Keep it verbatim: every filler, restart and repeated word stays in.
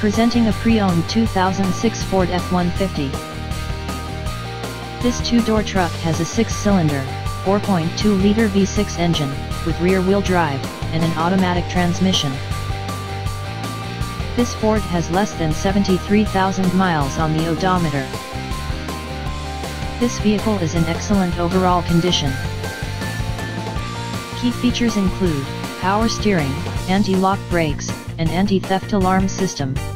Presenting a pre-owned two thousand six Ford F one fifty. This two-door truck has a six-cylinder, four point two liter V six engine, with rear-wheel drive, and an automatic transmission. This Ford has less than seventy-three thousand miles on the odometer. This vehicle is in excellent overall condition. Key features include power steering, anti-lock brakes, an anti-theft alarm system,